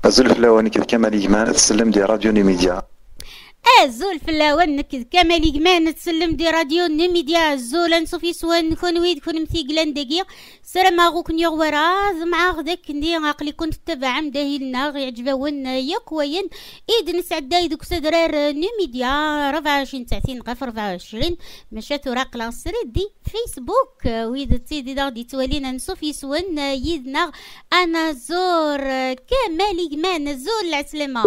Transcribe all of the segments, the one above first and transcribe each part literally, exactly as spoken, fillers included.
أزول في الأواني كذا كمال يجمان تسلم دي راديو نيميديا. الزول في الاوان نكذ كمال يجمان تسلم دي راديو نيميديا الزول انصوفي سوان كون ويد كون مثيقلان دقيق سلام اغوك نيغ ورا مع غداك ندي عقلي كنت تبع مداهلنا يعجبون ياك وين ايد نسعد دايدك سدرار نيميديا أربعة وعشرين ساعتين غف أربعة وعشرين مشات وراق لاصري دي فيسبوك ويد تسيدي داغدي توالينا نصوفي سوان يدنا انا زور كمال يجمان الزول العسلامه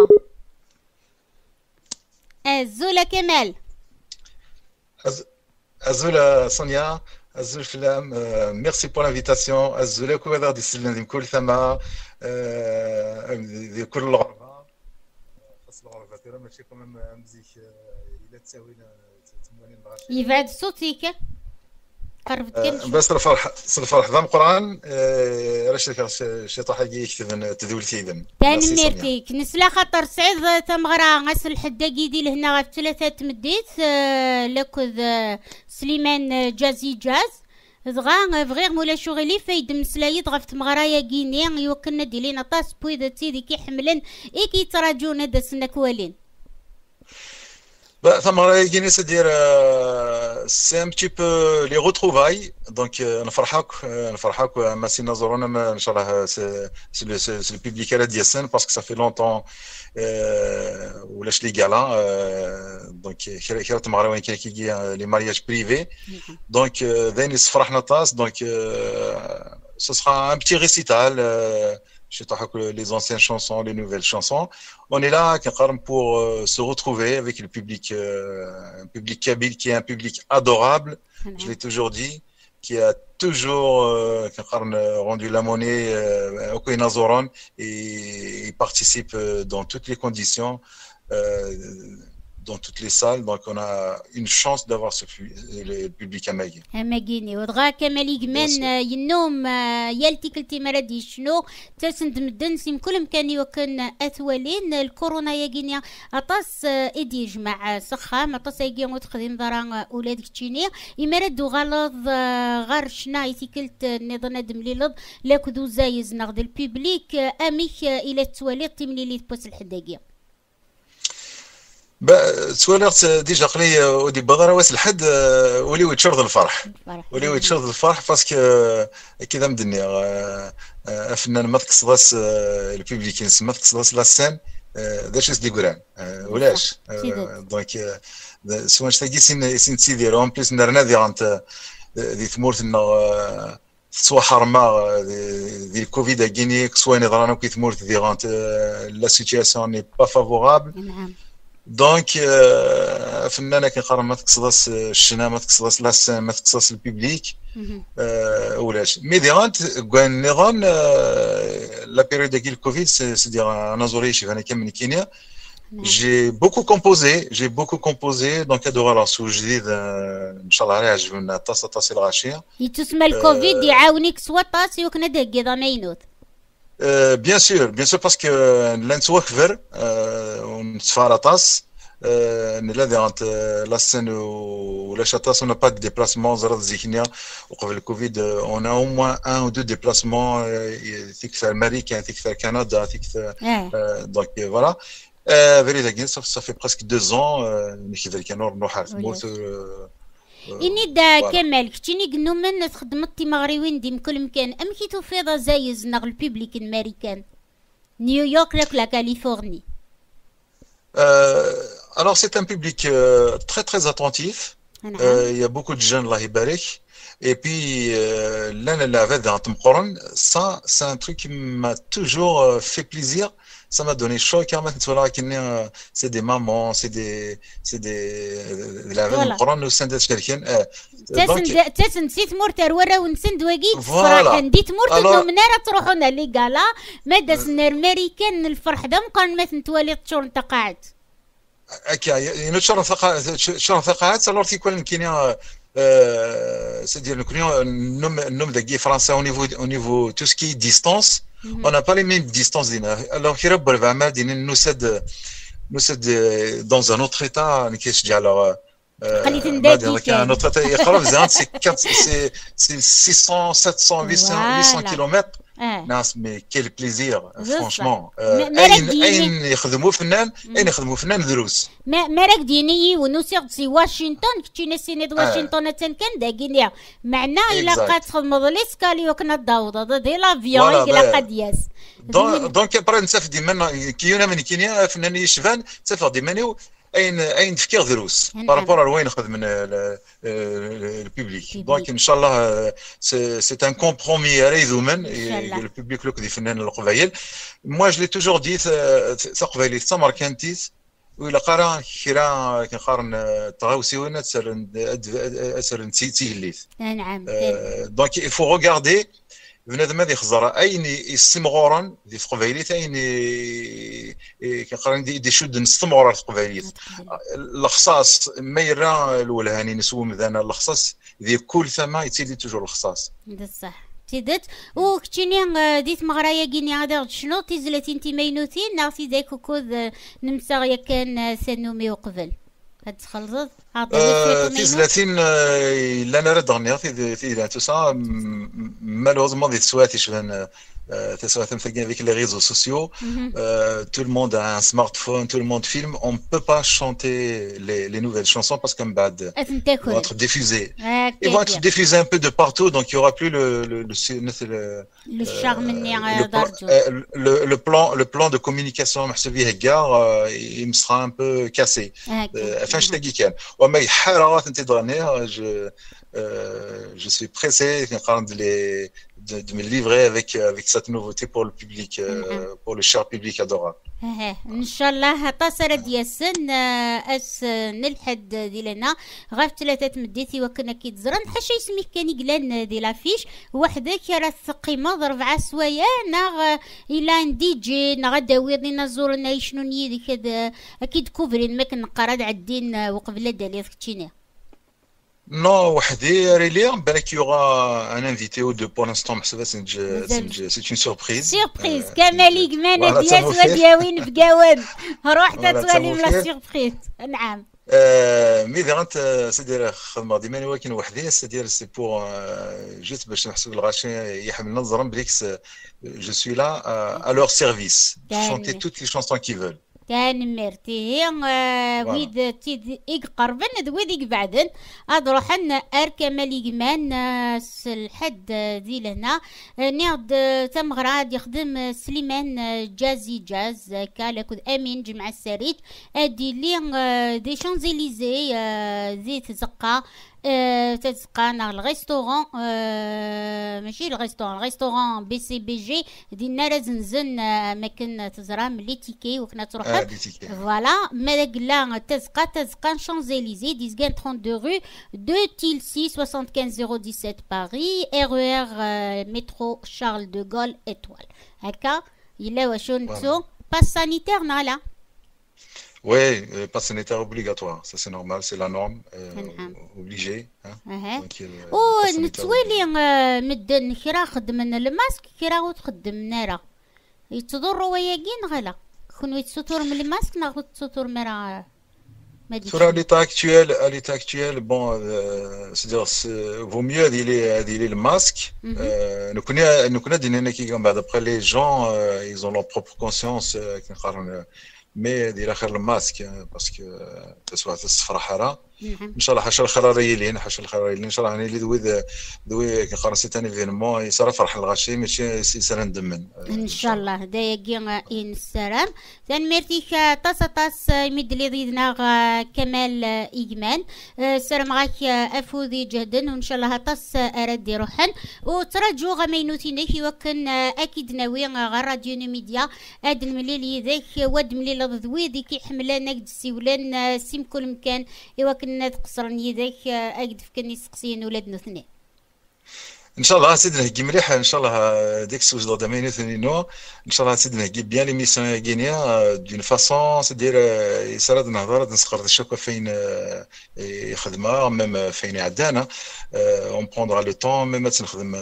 الزولة كمال الزولة سونيا الزول فلام ميرسي بور لانفيتاسيون الزولة كوادر دي سلم كل ثما دي كل الغربة خاص الغربة ترى ماشي كومام مزيك إلا تساوي تموالين الغاشي يبعد صوتيك قربت كنش بس الفرح الفرح ذا القرآن رشدك شي طاح يكتب تذولتي ذم تاني ميرتيك نسلا خاطر سعيد تمغرا غسل الحداقي دي لهنا غف ثلاثة تمديت لكذ سليمان جازي جاز دغا فغير مولا شغلي فايد مسلايد غف تمغرايا كيني يوكلنا ديلينا طاس بويدا تيدي كي حملن اي كي تراجونا دا سنك والين Bah, ça m'a gagné, c'est-à-dire, euh, c'est un petit peu les retrouvailles. Donc, نفرحك نفرحك merci نزورنا إن شاء الله c'est c'est le c'est le public à la diaspora parce que ça fait longtemps ولاش لي gala donc كيرات مغرا وين كاين كي les mariages privés donc ذاني فرحنا طاس donc ce sera un petit récital je sais que les anciennes chansons, les nouvelles chansons. On est là pour euh, se retrouver avec le public, euh, un public kabyle qui est un public adorable, mmh. Je l'ai toujours dit, qui a toujours euh, rendu la monnaie euh, au Koinazoran et il participe dans toutes les conditions. Euh, dans toutes les salles, donc on a une chance d'avoir ce le public amagui. Amagini, ودغا كمال يجمان ينوم يالتي كلتي مرادي شنو تسند مدن سيم كل مكان يوكن اثوالين الكورونا يجينيا اطاس ايدي جماعة سخام اطاس يجي وتخدم ضران اولادك تشيني يمردو غلط غار شنا يتيكلت نظن دمليلض لاكدو زايز نغد الببليك اميك الى التواليط تملي لي تبوس الحداقية با سوالات ديجا قلي ودي بدر واس الحد ولي يتشرد الفرح ولي يتشرد الفرح باسكو كذا مدني فنان ما تقصداس البوبليك ما تقصداس لا سين داش دي قران ولاش دونك سواء تاكي سين سين تسيدير اون بليس نرنا دي غانت دي ثمورتنا سوا حرمه دي الكوفيد كيني سوا نظرانا كي ثمورت دي غانت لا سيتياسيون ني با فافورابل نعم دونك فنانه كنقرا ما تقصداش الشنا ما تقصداش لاس ما تقصداش البوبليك ولاش مي ديغانت كان نظام لا بيريود ديال الكوفيد سي دير انا زوري شي انا كامل كينيا جي بوكو كومبوزي جي بوكو كومبوزي دونك هادو غلاص جديد ان شاء الله راه يعجبنا طاسه طاسه الغاشيه يتسمى الكوفيد يعاونك سوا طاسي وكنا داكي ضمينوت Euh, bien sûr, bien sûr, parce que l'ensouakver, on se fait la tasse. Là, dans la scène où la chatas, on n'a pas de déplacement. Zara Zikhnia, au cours du Covid, on a au moins un ou deux déplacements. Tic à l'Amérique, tic à Canada, tic donc voilà. Véritablement, ça, ça fait presque deux ans. Nous avons إني دا كمال كتيني قنو من خدمتي مغربيين ديم كل مكان أم كي توفيضا زايز نغ الببليك الماريكان نيويورك لك لا كاليفورني. Alors c'est un public euh, très très attentif. Il euh, y a beaucoup de jeunes là يبارك. Et puis l'un اللي avait dans Tmqoran, ça c'est un truc qui m'a toujours euh, fait plaisir. Ça m'a donné chaud car maintenant c'est des mamans, c'est des c'est des la veille du Coran nous sendent quelqu'un تسن تسن سيت مورتر ورا ونسند وقيت صراحه نديت مورتر مناره تروحونا لي قالا مادا سن الامريكان الفرح دم كان مثل توالي تشور انت قاعد اكا ينشر ثقه شر ثقات alors كيكون كاين c'est-à-dire nous نوم نوم داكي فرنسا au niveau au niveau tout ce qui est distance on n'a pas les mêmes distances alors كي رب العمل ديال نوسد نوسد dans un autre état كيشجع alors قليت نداكي كان نوتر يقرب زين سي سي six cents sept cents huit cents kilomètres ناس مي كيل بليزير فرانشمون. اين اين يخدموا فنان، اين يخدموا فنان دروس. ما مراك ديني ونوسيغ سي واشنطن كتينا سينيد واشنطن تن كان داكينيا معنا الا قات تخدم ليسكالي وكنا داوضه دي لافيون الا قد ياس دونك ابري نسافر ديما كيونا من كينيا فنان يشفان تسافر ديما اين اين تفكير دروس بارابور لوين نخدم من البوبليك. دونك ان شاء الله سي ان كومبرومي ريزومن البوبليك لوك دي فنان القبايل. موا جو لي توجور ديت تقبايلي تمر كانتيس ولا قرا كرا كنقارن تغاوسي وين تسر تسر تيليت. نعم. دونك il faut regarder بنادم هذا يخزر اين يستمغورن دي تقبايليت اين كنقارن دي دي شود نستمغور تقبايليت الخصاص ما يرى الولهاني نسوم مذانا الخصاص دي كل ثما يتيلي توجور الخصاص. بصح تيدت وكتيني ديت مغرايا كيني هذا شنو تيزلتي انت مينوتين ناغتي داك كوكوذ نمسا يا كان سنومي وقبل هاد تخلصت عطيني تيزلاتين لا نرى دغنيا في في تو سا مالوزمون دي تسواتي شفان تسواتي مثلا avec les réseaux sociaux tout le monde a un smartphone, tout le monde filme, on ne peut pas chanter les les nouvelles chansons parce qu'un bad vont être diffusées. Ils vont être diffusés un peu de partout, donc il y aura plus le le le le charme le le plan le plan de communication محسوبيه هكا il sera un peu cassé. Enfin je t'ai كان وما يحرات انت دغنيا je je suis pressé de les de, de me livrer avec avec cette nouveauté pour le public euh, pour le cher public adorable. ان شاء الله تصر ديالسن اس نلحد ديالنا غاف ثلاثه مديتي وكنا كيتزرن حاشا يسميه كان يقلان دي لافيش وحده راه القيمه ربعه سوايع ناغ الى دي جي ناغ داويرني نزورنا شنو ني ديك اكيد كوفرين ما كنقرا عدين وقبل دالي كتشيني. Non, وحدي ريلي بالك يوغا ان انفيتي او دو بور لانستون محسوبه سي اون سوربريز. سوربريز كمالي كمانه ديال ودياوين في قوان روح تتوالي من سوربريز. نعم. مي ديرانت سيدير خدمه ديما ولكن وحدي سيدير سي بور جوست باش نحسب الغاشي يحملنا الزرم بليكس جو سوي لا ا لور سيرفيس شونتي توت لي شانسون كي فول. كان مرتي ويد تيد يقربن ذويد يقبعدن اضروحن اركمالي كمان الحد ذي لهنا نيض تمغراد يخدم سليمان جازي جاز كالكود امين جمع السريج ادي لي دي شانزيليزي ذي تزقا تتزقى ناغ الريستورون ماشي الريستورون الريستورون بي سي بي جي دينا راه زنزن ماكن تزرا ملي تيكي وكنا تروح فوالا ما قلا تزقى تزقى شانزيليزي ديزكان اثنين وثلاثين رو دو تيلسي خمسة خمسة صفر واحد سبعة باري ار ار مترو شارل دو غول اتوال هكا يلا واشو نتو باس سانيتير نالا. Oui, le pass sanitaire obligatoire, ça c'est normal, c'est la norme, euh, obligé. ونتوالي مدن كرا خدمنا الماسك كرا وتخدمنا راه يتضروا وياكين غلا كون يتسطور من الماسك ناخذ تسطور مرا Sur l'état actuel, à l'état actuel, bon, euh, c'est-à-dire, vaut mieux d'y le masque. Nous connaissons, nous connaissons qui, d'après les gens, euh, ils ont leur propre conscience. Euh, mais دير اخر الماسك باسكو تسوى تصفر حاره ان شاء الله حاشا الخراري لين حاشا الخراري لين ان شاء الله يعني اللي دوي دوي كنقارن سي تاني فينمون يصرا فرح الغاشي ماشي سيسرا ندمن ان شاء الله دايقي ان السلام ثان ميرتيك طاس طاس يمد لي ضيدنا كمال ايجمان سلام غاك افوذي جهدا وان شاء الله طاس اردي روحا وترجو غمينوتيني وكن اكيد ناوي غا راديو ميديا اد المليل ذاك واد مليل ضوي ديك حملنا قد السيولان سيم كل مكان ايوا كنا تقصرن يداك اكد فكني سقسين ولادنا اثنين ان شاء الله سيدنا نهجي مليح ان شاء الله ديك سوز دامين ثنينو ان شاء الله سيدنا نهجي بيان ليميسيون غينيا دون فاسون سيدير يسرد نهضر نسقر الشوكه فين يخدمها ميم فين عدانا اون بروندرا لو طون ميم تنخدم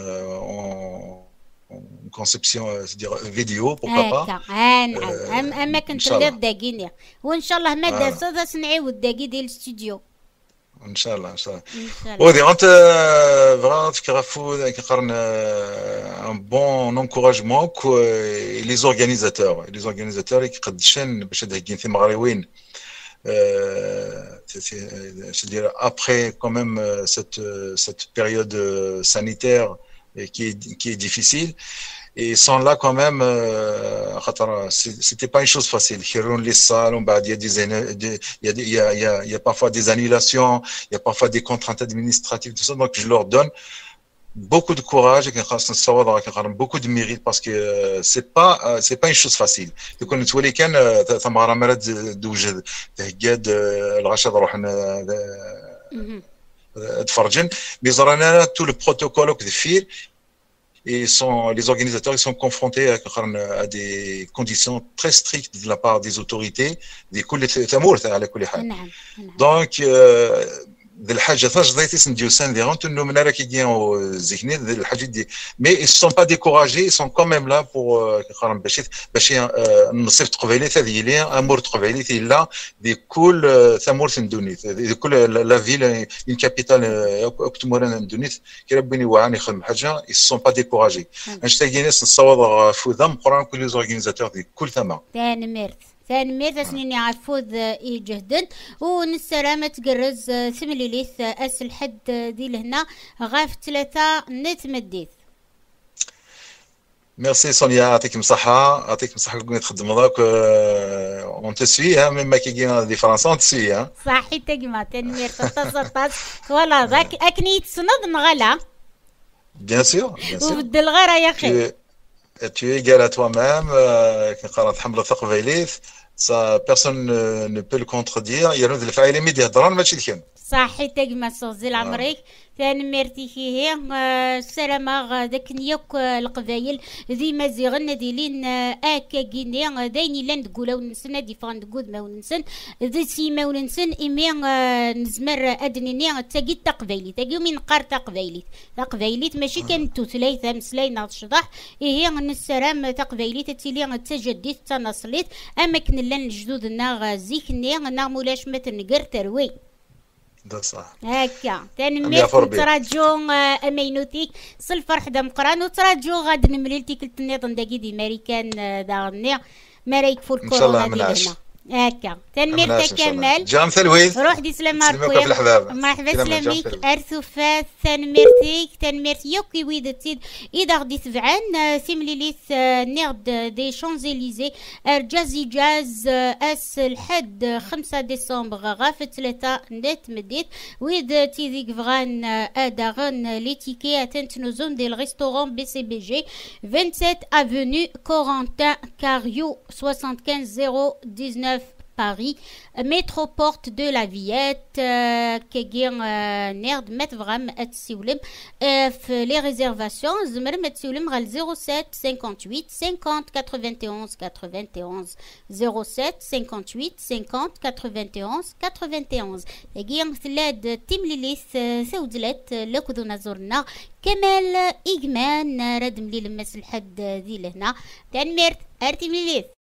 conception c'est-à-dire vidéo pourquoi pas نعم اما كنت اللي داكينيا وان شاء الله ما دازا نعيود داكي ديال الاستوديو ان شاء الله ان شاء الله. ان شاء الله. ودي انت فرات كرافو كقرن ان بون انكوراجمون كو لي زورغانيزاتور لي زورغانيزاتور كيقدشن باش هاد في مغربيين c'est-à-dire après quand même cette cette période sanitaire qui est qui est difficile. Et sans là quand même, euh, c'était pas une chose facile. Il y a des, il y a, il y a, il y a, il y a parfois des annulations, il y a parfois des contraintes administratives, tout ça. Donc je leur donne beaucoup de courage et beaucoup de mérite parce que c'est pas, c'est pas une chose facile. Donc on tous les cas, ça m'a ramené d'oujed, d'hgad, الغشاد روح تفرجن. Mais on a tout le protocole que faire. Et sont, les organisateurs ils sont confrontés à, à des conditions très strictes de la part des autorités. Des Donc, euh, الحاجه فاش ضيتي نديو سان دي غونت انه من راه كيجيو ذهني الحاجه دي مي سون با ديكوراجي سون كون ميم لا بور باش باش النصيف تقبيليت هذه لي امور تقبيليت لا دي كل ثمور ندونيت دي كل لا فيل اون كابيتال اكتموران ندونيت كيربيني وعاني يخدم حاجه سون با ديكوراجي اش تاكي ناس نصوض فوذا قران كل لي زورغانيزاتور دي كل ثما ثاني ميرت ثاني ميرت سنيني عفوذ يجهدن ونسلامة تقرز ثمليليث اس الحد دي لهنا غاف ثلاثة نتمديث. ميرسي سونيا يعطيك الصحة يعطيك الصحة كون تخدم هذاك اون تسوي ها ميم كي كاين دي فرنسا تسوي ها صحيح تجمع ثاني ميرت تصطاس ولا ذاك اكني تسند نغلا بيان سور بيان سور وبدل غير يا اخي tu es égal à toi-même كنقرا تحمل الثقة فيليث ça personne ne, ne peut le contredire il y a des الفاعل اللي يهضران ماشي الكلام صحي تجمع صوزي العمريك ثاني ميرتي فيه السلامة ذاك نيوك القبايل ذي مازيغن ديلين اكا كيني دايني لا نقولو ونسن دي فان نقول ما ونسن ذي سيما ونسن ايمي نزمر ادنيني تاقي تقبايلي تاقي من قار تقبايلي تقبايلي ماشي كان توثلاي ثمسلاي الشضح هي السلام تقبايلي تتيلي تجديد تنصليت اما كن لا الجدود نا زيكني نا مولاش مثل نقر تروي ده صح هكا تنمير تراجو امينوتيك صل حدا مقران وتراجو غاد نمليلتيك التنيضن داكي دي ماريكان داغني مرايك فول كورونا دي هنا هكا تنمير تكمل جام ثلويث روح دي سلام عليكم مرحبا سلاميك ارثوفات تنميرتيك تنميرت يوكي ويدتيد اذا غدي تبعان سيمليليث نيرد دي شانزيليزي ارجازي جاز اس الحد خمسة ديسمبر غاف ثلاثة نت مديت ويد تيذيك فغان اداغن ليتيكي تنتنوزون دي الريستورون بي سي بي جي vingt-sept avenue Corentin Cariou soixante-quinze zéro dix-neuf Paris, métroporte de la Villette, كيجي نيرد متفغم اتسيولم في لي ريزيرفاسيون زمر متسيولم غال zéro sept cinquante-huit cinquante quatre-vingt-onze quatre-vingt-onze zéro sept cinquante-huit cinquante quatre-vingt-onze quatre-vingt-onze كيجي مثلاد تيمليليث ثودلت لكذونا زورنا كمال إجمان ردم لي لمس الحد ذي لهنا تنميرت ارتي مليليث